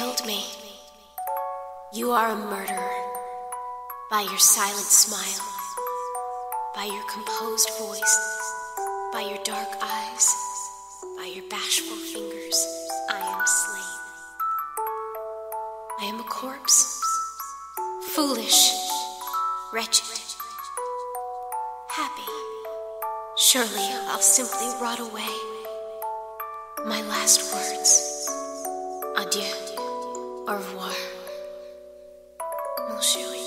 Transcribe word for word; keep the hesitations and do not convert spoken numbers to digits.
killed me. You are a murderer. By your silent smile, by your composed voice, by your dark eyes, by your bashful fingers, I am slain. I am a corpse, foolish, wretched, happy. Surely I'll simply rot away. My last words, adieu, au revoir, mon chéri.